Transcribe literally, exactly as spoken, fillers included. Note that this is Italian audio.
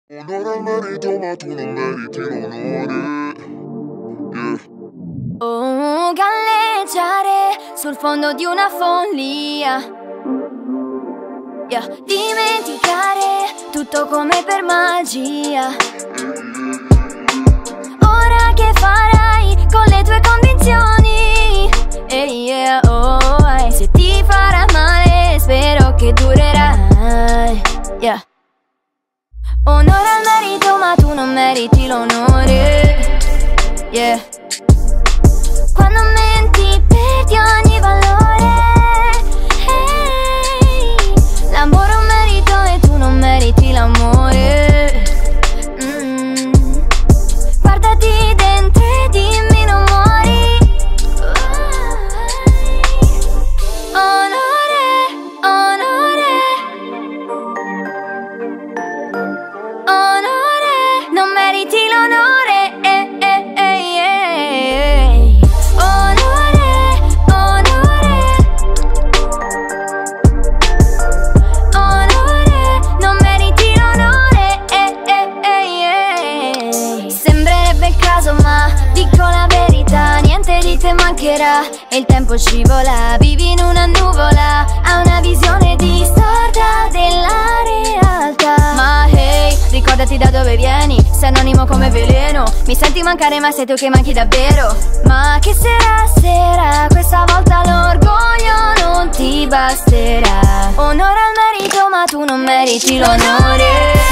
Onore al merito, ma tu non meriti l'onore. Yeah. Oh, galleggiare sul fondo di una follia, yeah. Dimenticare tutto come per magia. Ora che farai con le tue convinzioni? Hey, yeah, oh, eh. Se ti farà male spero che durerai, yeah. Onore al merito, ma tu non meriti l'onore, yeah. Quando menti perdi ogni valore, hey. L'amore è un merito e tu non meriti l'amore. mm. Guardati dentro e dimmi non muori. Onore, onore, onore, non meriti l'onore, eh, eh, eh, eh. Onore, onore, onore, non meriti l'onore, eh, eh, eh. Sembrerebbe il caso ma dico la verità, niente di te mancherà e il tempo scivola, vivi in una nuvola, ha una visione distorta della realtà. Ma hey, ricordati da dove vieni, sei anonimo come veleno, mi senti mancare ma sei tu che manchi davvero. Ma che sera sera, questa volta l'orgoglio non ti basterà. Onore al merito, ma tu non meriti l'onore.